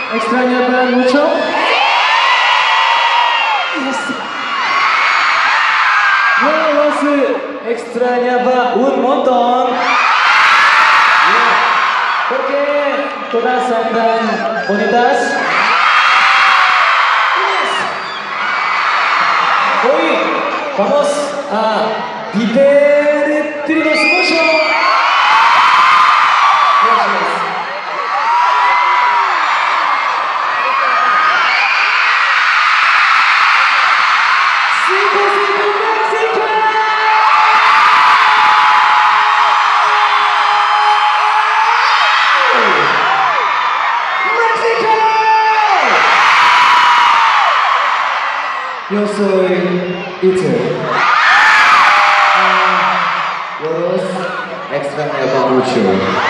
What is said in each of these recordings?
¿Extrañaban mucho? Yes. Yo los extrañaba un montón. Yeah. Porque todas son tan bonitas. Yes. Hoy vamos a divertirnos mucho. Gracias. Yo soy Iter. Los extrañaba mucho.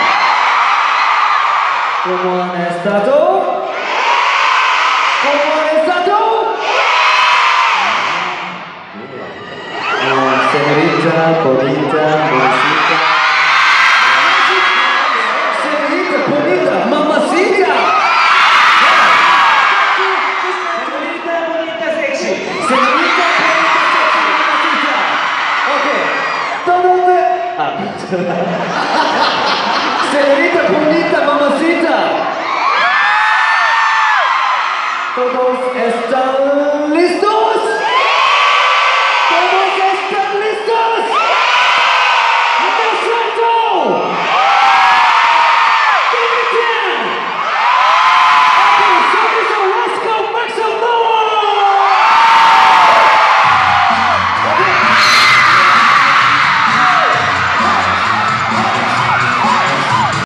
¿Cómo han estado? ¿Cómo han estado? Señorita, bonita, mamacita. Señorita, bonita, mamacita. Señorita, bonita, sexy. Señorita, bonita, sexy, mamacita. Ok. ¿Dónde? Señorita, bonita, mamacita. ¿Todos están listos?